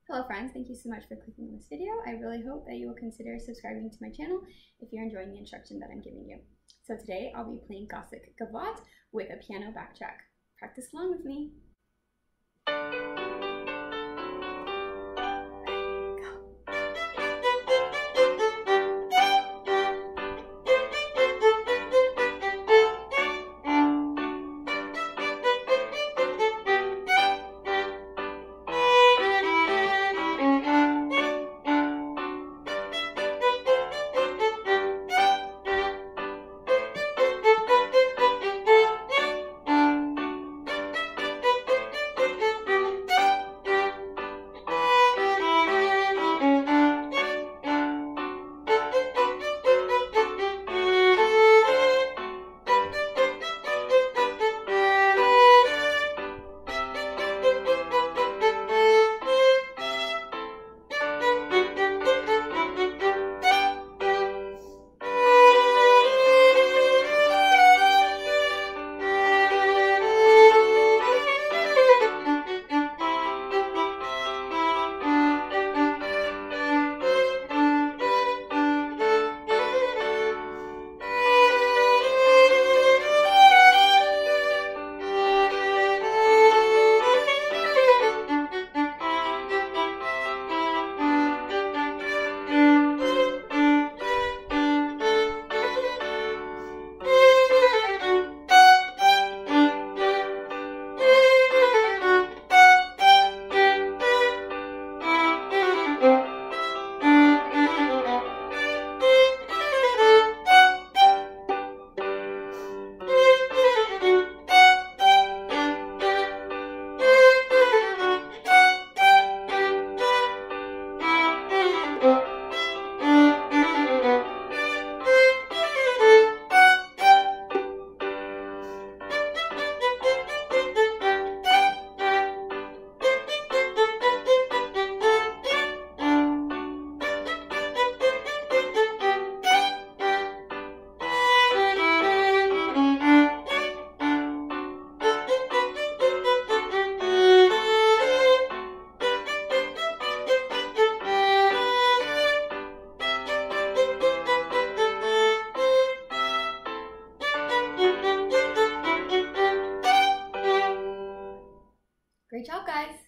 Hello friends, thank you so much for clicking on this video. I really hope that you will consider subscribing to my channel if you're enjoying the instruction that I'm giving you. So today I'll be playing Gossec Gavotte with a piano backtrack. Practice along with me. Great job, guys!